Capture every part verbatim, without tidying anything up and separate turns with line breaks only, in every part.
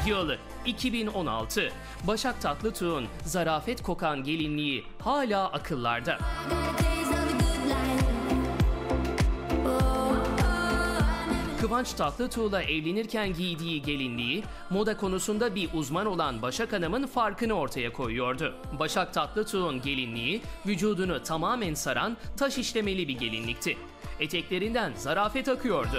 Yıl iki bin on altı. Başak Tatlıtuğ'un zarafet kokan gelinliği hala akıllarda. Kıvanç Tatlıtuğ'la evlenirken giydiği gelinliği, moda konusunda bir uzman olan Başak Hanım'ın farkını ortaya koyuyordu. Başak Tatlıtuğ'un gelinliği, vücudunu tamamen saran taş işlemeli bir gelinlikti. Eteklerinden zarafet akıyordu.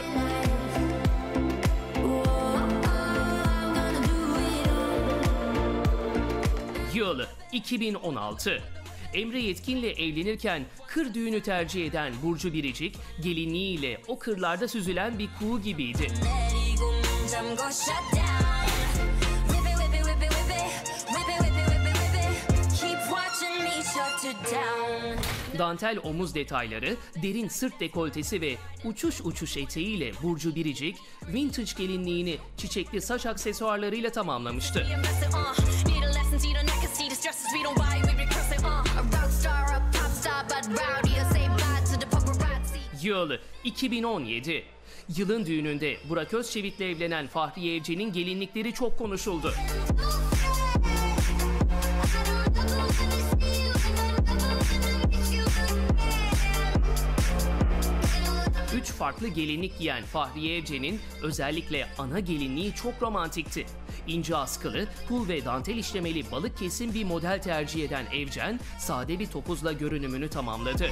Yıl iki bin on altı. Emre Yetkin'le evlenirken kır düğünü tercih eden Burcu Biricik, gelinliğiyle o kırlarda süzülen bir kuğu gibiydi. Dantel omuz detayları, derin sırt dekoltesi ve uçuş uçuş eteğiyle Burcu Biricik, vintage gelinliğini çiçekli saç aksesuarlarıyla tamamlamıştı. Yıl iki bin on yedi. Yılın düğününde Burak Özçivit'le evlenen Fahriye Evcen'in gelinlikleri çok konuşuldu. Üç farklı gelinlik giyen Fahriye Evcen'in özellikle ana gelinliği çok romantikti. İnce askılı, pul ve dantel işlemeli balık kesim bir model tercih eden Evcen, sade bir topuzla görünümünü tamamladı.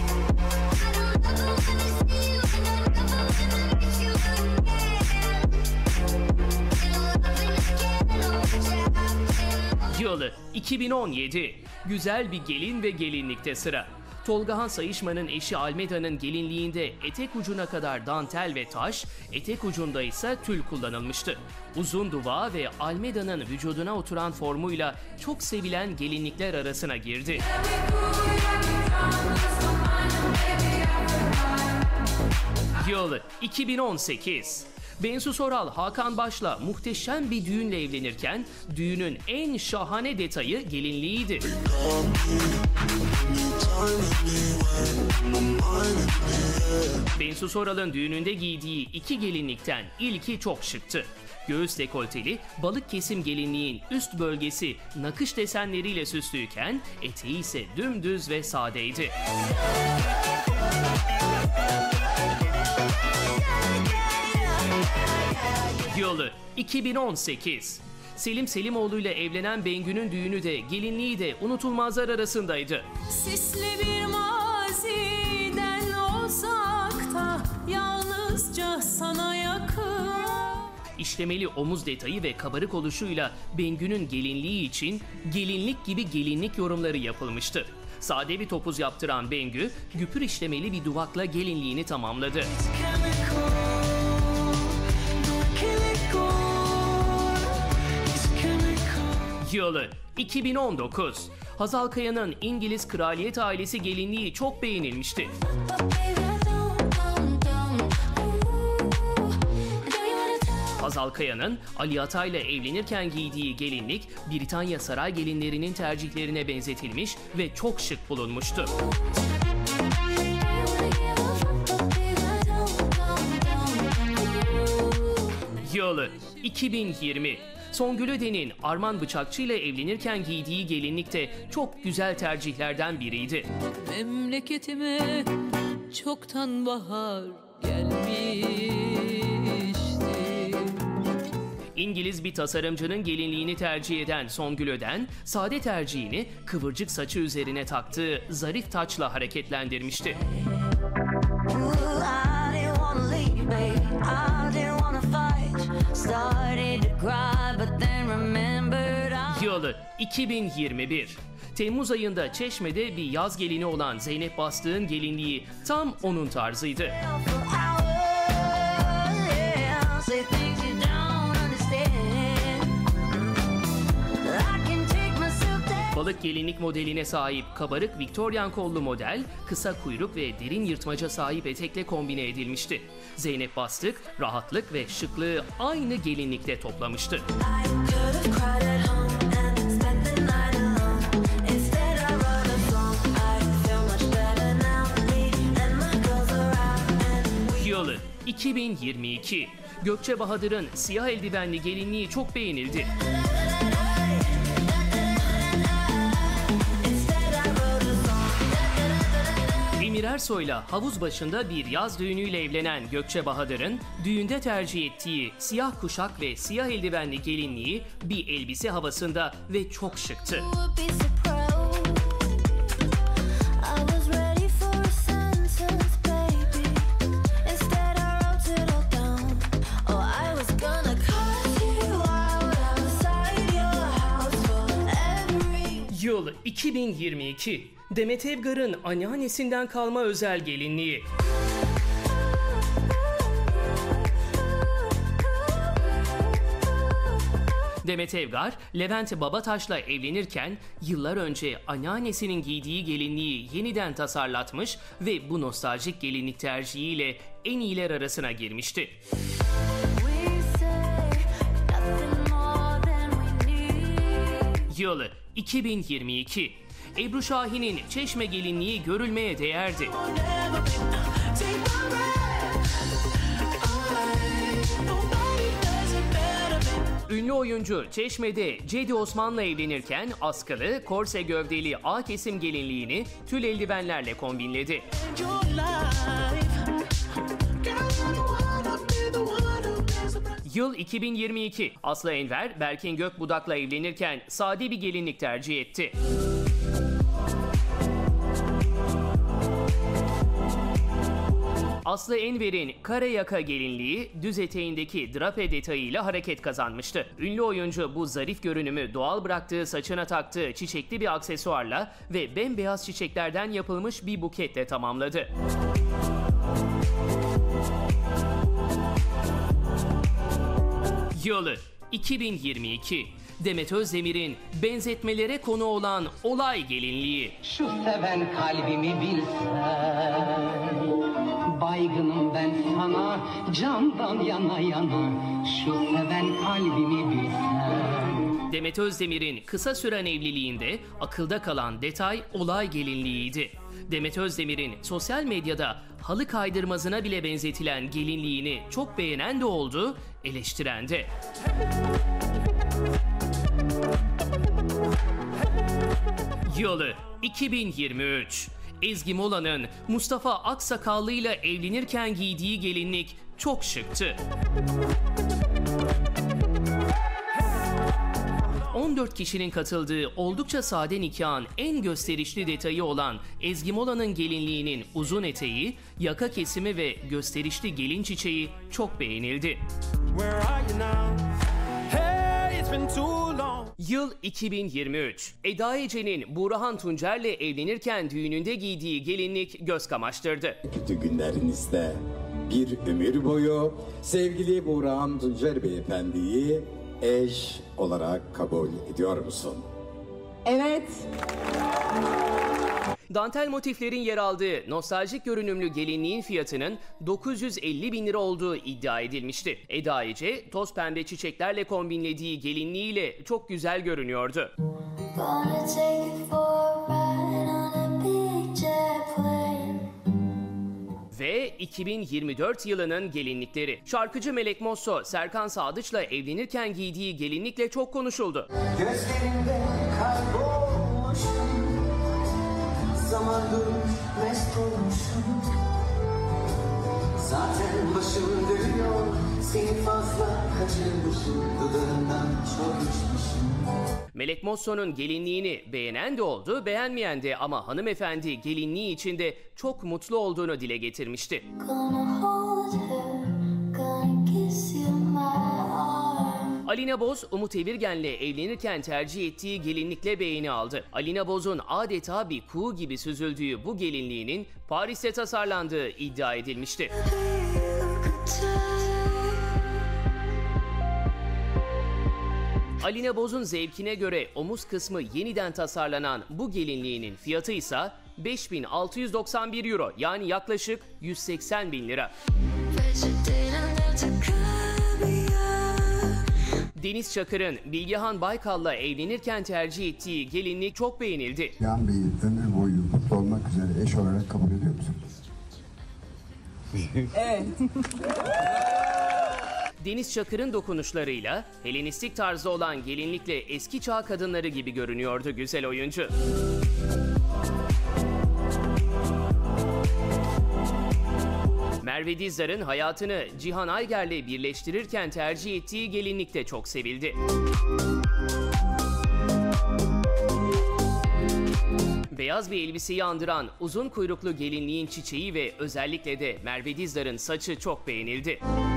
Yıl iki bin on yedi. Güzel bir gelin ve gelinlikte sıra. Tolgahan Sayışman'ın eşi Almeda'nın gelinliğinde etek ucuna kadar dantel ve taş, etek ucunda ise tül kullanılmıştı. Uzun duvağı ve Almeda'nın vücuduna oturan formuyla çok sevilen gelinlikler arasına girdi. Yıl iki bin on sekiz. Bensu Soral, Hakan Baş'la muhteşem bir düğünle evlenirken düğünün en şahane detayı gelinliğiydi. Bensu Soral'ın düğününde giydiği iki gelinlikten ilki çok şıktı. Göğüs dekolteli, balık kesim gelinliğin üst bölgesi nakış desenleriyle süslüyken eteği ise dümdüz ve sadeydi. Yıl iki bin on sekiz. Selim Selimoğlu ile evlenen Bengü'nün düğünü de gelinliği de unutulmazlar arasındaydı.
Sisli bir maziden olsak da yalnızca sana yakın.
İşlemeli omuz detayı ve kabarık oluşuyla Bengü'nün gelinliği için gelinlik gibi gelinlik yorumları yapılmıştı. Sade bir topuz yaptıran Bengü, güpür işlemeli bir duvakla gelinliğini tamamladı. Yıl iki bin on dokuz. Hazal Kaya'nın İngiliz kraliyet ailesi gelinliği çok beğenilmişti. Hazal Kaya'nın Ali Atay'la evlenirken giydiği gelinlik, Britanya saray gelinlerinin tercihlerine benzetilmiş ve çok şık bulunmuştu. Yıl iki bin yirmi. Songül Öden'in Arman Bıçakçı ile evlenirken giydiği gelinlik de çok güzel tercihlerden biriydi.
Memleketime çoktan bahar gelmişti.
İngiliz bir tasarımcının gelinliğini tercih eden Songül Öden, sade tercihini kıvırcık saçı üzerine taktığı zarif taçla hareketlendirmişti. Yıl iki bin yirmi bir. Temmuz ayında Çeşme'de bir yaz gelini olan Zeynep Bastık'ın gelinliği tam onun tarzıydı. Balık gelinlik modeline sahip kabarık Victorian kollu model, kısa kuyruk ve derin yırtmaca sahip etekle kombine edilmişti. Zeynep Bastık, rahatlık ve şıklığı aynı gelinlikte toplamıştı. Yıl iki bin yirmi iki. Gökçe Bahadır'ın siyah eldivenli gelinliği çok beğenildi. Emir Ersoy'la havuz başında bir yaz düğünüyle evlenen Gökçe Bahadır'ın düğünde tercih ettiği siyah kuşak ve siyah eldivenli gelinliği bir elbise havasında ve çok şıktı. Yıl iki bin yirmi iki. Demet Evgar'ın anneannesinden kalma özel gelinliği. Demet Evgar, Levent Babataş'la evlenirken yıllar önce anneannesinin giydiği gelinliği yeniden tasarlatmış ve bu nostaljik gelinlik tercihiyle en iyiler arasına girmişti. Yıl iki bin yirmi iki. Ebru Şahin'in Çeşme gelinliği görülmeye değerdi. Ünlü oyuncu Çeşme'de Cedi Osman'la evlenirken askılı, korse gövdeli A kesim gelinliğini tül eldivenlerle kombinledi. Yıl iki bin yirmi iki. Aslı Enver, Berkin Gökbudak'la evlenirken sade bir gelinlik tercih etti. Aslı Enver'in kare yaka gelinliği düz eteğindeki drape detayıyla hareket kazanmıştı. Ünlü oyuncu bu zarif görünümü doğal bıraktığı saçına taktığı çiçekli bir aksesuarla ve bembeyaz çiçeklerden yapılmış bir buketle tamamladı. Yılı iki bin yirmi iki. Demet Özdemir'in benzetmelere konu olan olay gelinliği.
Şu seven kalbimi bilsen, baygınım ben sana candan yana yana. Şu seven kalbimi bilsen.
Demet Özdemir'in kısa süren evliliğinde akılda kalan detay olay gelinliğiydi. Demet Özdemir'in sosyal medyada halı kaydırmazına bile benzetilen gelinliğini çok beğenen de oldu, eleştiren de. Yılı iki bin yirmi üç. Ezgi Mola'nın Mustafa Aksakallı ile evlenirken giydiği gelinlik çok şıktı. on dört kişinin katıldığı oldukça sade nikahın en gösterişli detayı olan Ezgi Mola'nın gelinliğinin uzun eteği, yaka kesimi ve gösterişli gelin çiçeği çok beğenildi. Yıl iki bin yirmi üç. Eda Ece'nin Burhan Tuncer'le evlenirken düğününde giydiği gelinlik göz kamaştırdı.
Kötü günlerinizde bir ömür boyu sevgili Burhan Tuncer Beyefendi'yi eş olarak kabul ediyor musun?
Evet.
Dantel motiflerin yer aldığı nostaljik görünümlü gelinliğin fiyatının dokuz yüz elli bin lira olduğu iddia edilmişti. Eda Ece, toz pembe çiçeklerle kombinlediği gelinliğiyle çok güzel görünüyordu. Ve iki bin yirmi dört yılının gelinlikleri. Şarkıcı Melek Mosso, Serkan Sadıç'la evlenirken giydiği gelinlikle çok konuşuldu.
Gözlerinde kaybolmuşum, zamandır mest olmuşum. Zaten başım dönüyor, seni fazla kaçırmışım, dudağından çok içmişim.
Melek Mosso'nun gelinliğini beğenen de oldu, beğenmeyen de, ama hanımefendi gelinliği içinde çok mutlu olduğunu dile getirmişti. Alina Boz, Umut Evirgen'le evlenirken tercih ettiği gelinlikle beğeni aldı. Alina Boz'un adeta bir kuğu gibi süzüldüğü bu gelinliğinin Paris'te tasarlandığı iddia edilmişti. Alina Boz'un zevkine göre omuz kısmı yeniden tasarlanan bu gelinliğinin fiyatı ise beş bin altı yüz doksan bir euro, yani yaklaşık yüz seksen bin lira. Deniz Çakır'ın Bilgehan Baykal'la evlenirken tercih ettiği gelinlik çok beğenildi.
Bilgehan Bey'i ömür boyu mutlu olmak üzere eş olarak kabul ediyor musunuz?
Evet.
Deniz Çakır'ın dokunuşlarıyla Helenistik tarzda olan gelinlikle eski çağ kadınları gibi görünüyordu güzel oyuncu. Merve Dizdar'ın hayatını Cihan Ayger'le birleştirirken tercih ettiği gelinlik de çok sevildi. Beyaz bir elbiseyi andıran uzun kuyruklu gelinliğin çiçeği ve özellikle de Merve Dizdar'ın saçı çok beğenildi.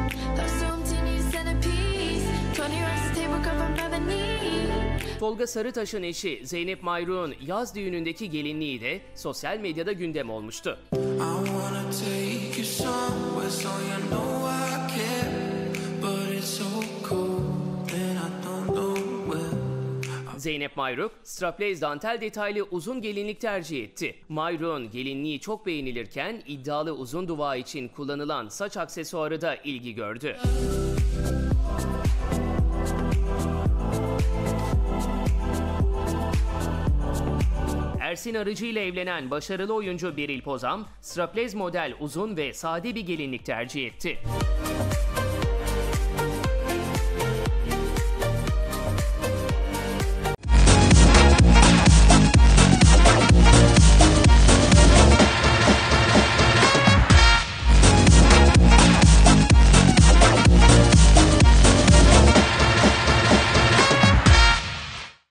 Tolga Sarıtaş'ın eşi Zeynep Mayruk'un yaz düğünündeki gelinliği de sosyal medyada gündem olmuştu. Zeynep Mayruk, straplez dantel detaylı uzun gelinlik tercih etti. Mayruk'un gelinliği çok beğenilirken iddialı uzun duvağı için kullanılan saç aksesuarı da ilgi gördü. Ersin Arıcı ile evlenen başarılı oyuncu Beril Pozam, straplez model uzun ve sade bir gelinlik tercih etti.